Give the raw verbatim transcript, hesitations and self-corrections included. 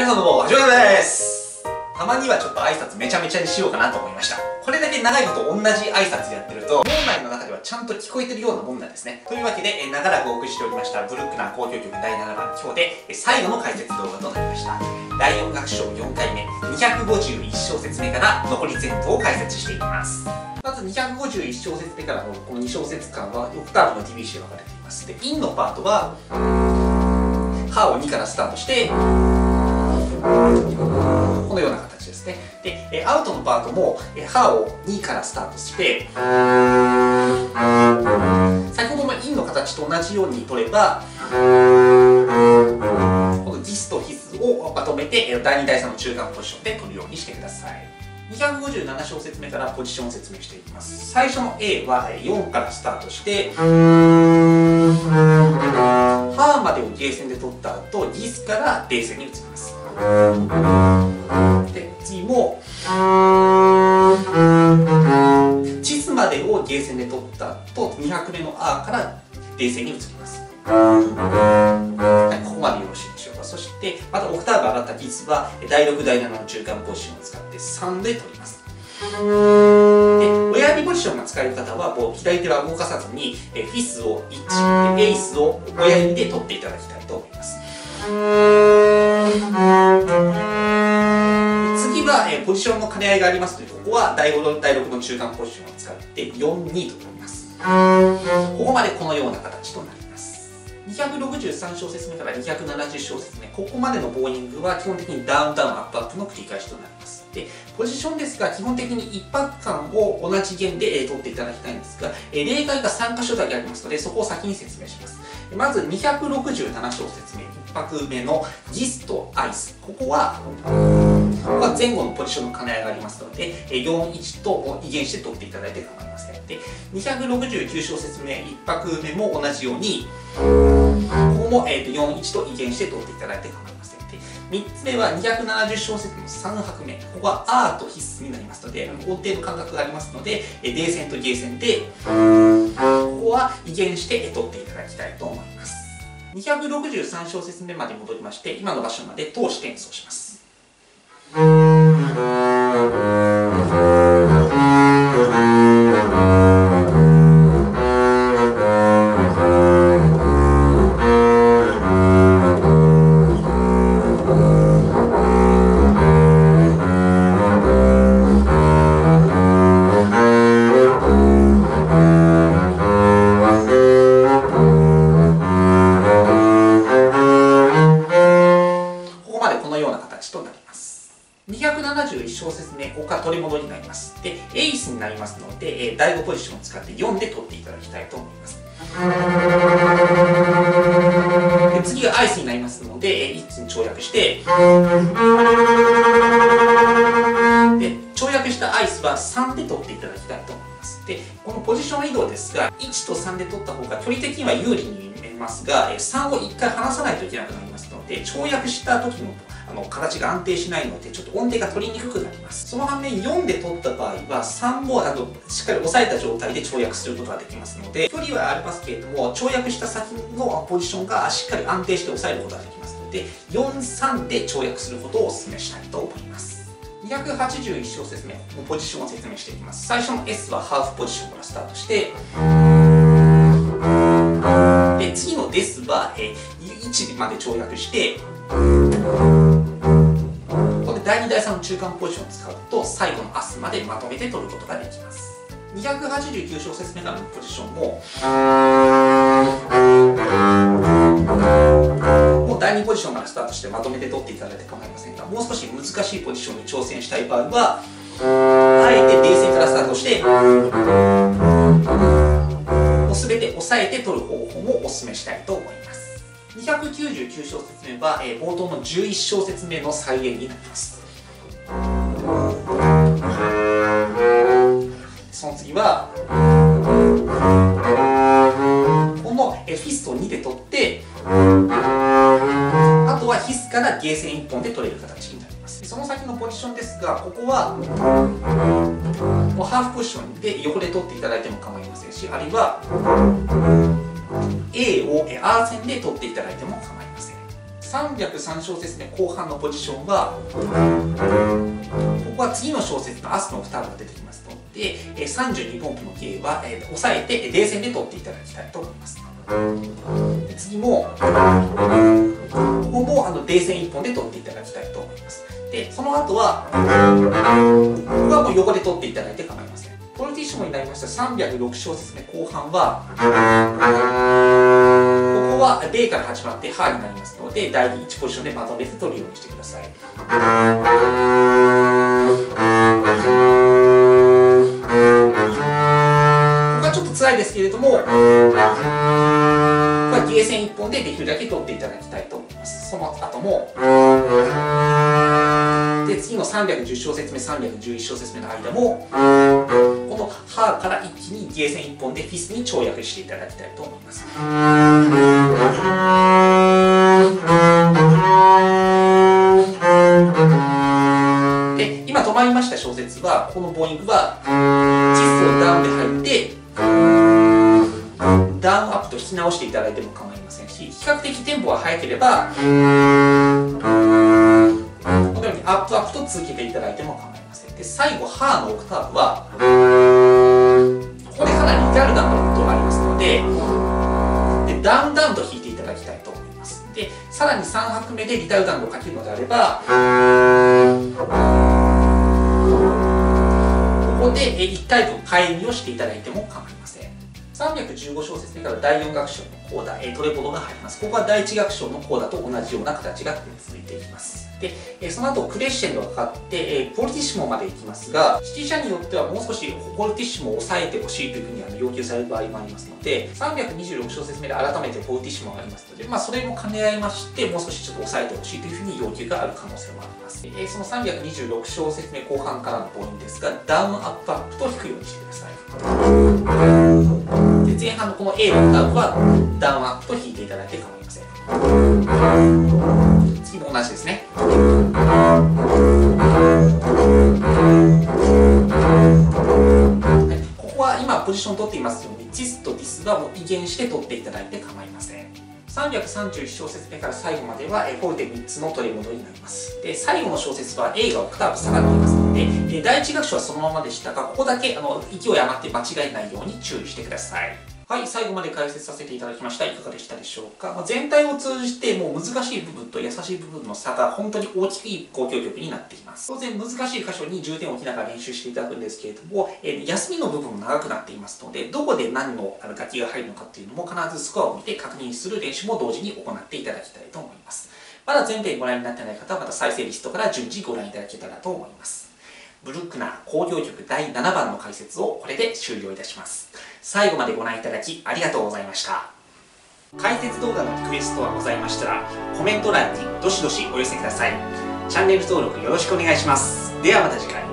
さんどうも、はじめましてです。たまにはちょっと挨拶めちゃめちゃにしようかなと思いました。これだけ長いこと同じ挨拶やってると、脳内の中ではちゃんと聞こえてるようなもんなんですね。というわけで、え長らくお送りしておりました、ブルックナー交響曲だいななばん、今日でえ最後の解説動画となりました。だいよん楽章よんかいめ、にひゃくごじゅういち小節目から残り全部を解説していきます。まずにひゃくごじゅういち小節目からのこのに小節間は、オクターブの ディービーシー が分かれています。で、インのパートは、ハをにからスタートして、このような形ですね。で、アウトのパートも、ハをにからスタートして、先ほどのインの形と同じように取れば、このギスとヒスをまとめて、だいにだいさんの中間ポジションで取るようにしてください。にひゃくごじゅうなな小節目からポジションを説明していきます。最初の A はよんからスタートして、ハーまでをゲーセンで取った後、ギスからデーセンに移ります。で、次も、チスまでをゲーセンで取った後、に拍目のアからデーセンに移ります。はい、ここまでよろしいでしょうか。そして、またオクターブ上がったギスは、だいろく、だいななの中間ポジションを使ってさんで取ります。で、親指ポジションが使える方は、こう左手は動かさずに、フィスをいち、エイスを親指で取っていただきたいと思います。次は、えー、ポジションの兼ね合いがありますので、ここはだいご、だいろくの中間ポジションを使ってよん、にと取ります。ここまでこのような形となります。にひゃくろくじゅうさん小節目からにひゃくななじゅう小節目、ここまでのボーイングは基本的にダウンダウンアップアップの繰り返しとなります。で、ポジションですが、基本的にいっ拍間を同じ弦で取っていただきたいんですが、例外がさん箇所だけありますので、そこを先に説明します。まずにひゃくろくじゅうなな小節目、いっ拍目のギスとアイス。ここは、ここは前後のポジションの兼ね合いがありますので、よん、いちと移弦して取っていただいて構いません。で、にひゃくろくじゅうきゅう小節目、いっ拍目も同じように、ここもよん、いちと移弦して取っていただいて構いません。で、みっつめはにひゃくななじゅう小節のさん拍目。ここはアーとヒスになりますので、音程の間隔がありますので、デーセンとゲーセンで、ここは移弦して取っていただきたいと思います。にひゃくろくじゅうさん小節目まで戻りまして、今の場所まで通して演奏します。にひゃくななじゅういち小節目、ここから取り戻りになります。で、エイスになりますので、だいごポジションを使ってよんで取っていただきたいと思います。で、次がアイスになりますので、いっつに跳躍して、で、跳躍したアイスはさんで取っていただきたいと思います。で、このポジション移動ですが、いちとさんで取った方が距離的には有利に見えますが、さんをいっかい離さないといけなくなりますので、跳躍した時のあの形が安定しないので、ちょっと音程が取りにくくなります。その反面、よんで取った場合は、さんをあのしっかり押さえた状態で跳躍することができますので、距離はありますけれども、跳躍した先のポジションがしっかり安定して押さえることができますので、よん、さんで跳躍することをお勧めしたいと思います。にひゃくはちじゅういち小節目のポジションを説明していきます。最初の エス はハーフポジションからスタートして、で次の デス は、えー、いちまで跳躍して、だいにだいさんの中間ポジションを使うと最後のアスまでまとめて取ることができます。にひゃくはちじゅうきゅう小節目からのポジションももうだいにポジションからスタートしてまとめて取っていただいて構いませんが、もう少し難しいポジションに挑戦したい場合はあえてデーセンからスタートしてもう全て押さえて取る方法もお勧めしたいと思います。にひゃくきゅうじゅうきゅう小節目は、えー、冒頭のじゅういち小節目の再現になります。その次はこのフィスをにで取って、あとはヒスからゲーセンいっぽんで取れる形になります。その先のポジションですが、ここはもうハーフポジションで横で取っていただいても構いませんし、あるいは A をアーセンで取っていただいても構いません。 さんびゃくさん小節目後半のポジションは、ここは次の小節のアスのオクターブが出てきますので、さんじゅうにぶん音符の ゲー は押さえて ディー 線で取っていただきたいと思います。次も、ここもあの ディー 線いっぽんで取っていただきたいと思います。で、その後は、ここはもう横で取っていただいて構いません。フォルティッシモになりましたさんびゃくろく小節目後半は、ここは ディー から始まってハーになりますので、だいいちポジションでまとめて取るようにしてください。ここはちょっと辛いですけれども、ここは ディー 線いっぽんでできるだけ取っていただきたいと思います。その後も、で次のさんびゃくじゅう小節目、さんびゃくじゅういち小節目の間も、このハーから一気に ディー 線いっぽんでフィスに跳躍していただきたいと思います。で、今止まりました小節は、このボーイングは、チスをダウンで入って、ダウンアップと引き直していただいても構いませんし、比較的テンポが速ければ、このようにアップアップと続けていただいても構いません。で、最後、ハーのオクターブは、ここでかなりリタルダンの音がありますので、でダウンダウンと弾いていただきたいと思います。で、さらにさん拍目でリタルダウンをかけるのであれば、ここでいちタイプ返りをしていただいても構いません。さんびゃくじゅうご小節目からだいよん楽章のコーダ、トレボドが入ります。ここはだいいち楽章のコーダと同じような形が続いていきます。で、その後クレッシェンドがかかってフォルティッシモまで行きますが、指揮者によってはもう少しフォルティッシモを抑えてほしいというふうに要求される場合もありますので、さんびゃくにじゅうろく小節目で改めてフォルティッシモがありますので、まあ、それも兼ね合いまして、もう少しちょっと抑えてほしいというふうに要求がある可能性もあります。えそのさんびゃくにじゅうろく小節目後半からのポイントですが、ダウンアップアップと弾くようにしてください。で、前半のこの A のオクターブはダウンアップと弾いていただいて構いません。次も同じですね。はい、ここは今ポジション取っていますように、チスとディスはもう異減して取っていただいて構いません。さんびゃくさんじゅういち小節目から最後まではフォルテみっつの取り戻りになります。で、最後の小節は A がオクターブ下がっていますので、だいいち楽章はそのままでしたが、ここだけあの勢い余って間違えないように注意してください。はい、最後まで解説させていただきました。いかがでしたでしょうか。まあ、全体を通じてもう難しい部分と優しい部分の差が本当に大きい交響曲になっています。当然難しい箇所に重点を置きながら練習していただくんですけれども、えー、休みの部分も長くなっていますので、どこで何の楽器が入るのかっていうのも必ずスコアを見て確認する練習も同時に行っていただきたいと思います。まだ全編ご覧になっていない方はまた再生リストから順次ご覧いただけたらと思います。ブルックナー交響曲だいななばんの解説をこれで終了いたします。最後までご覧いただきありがとうございました。解説動画のリクエストがございましたら、コメント欄にどしどしお寄せください。チャンネル登録よろしくお願いします。ではまた次回。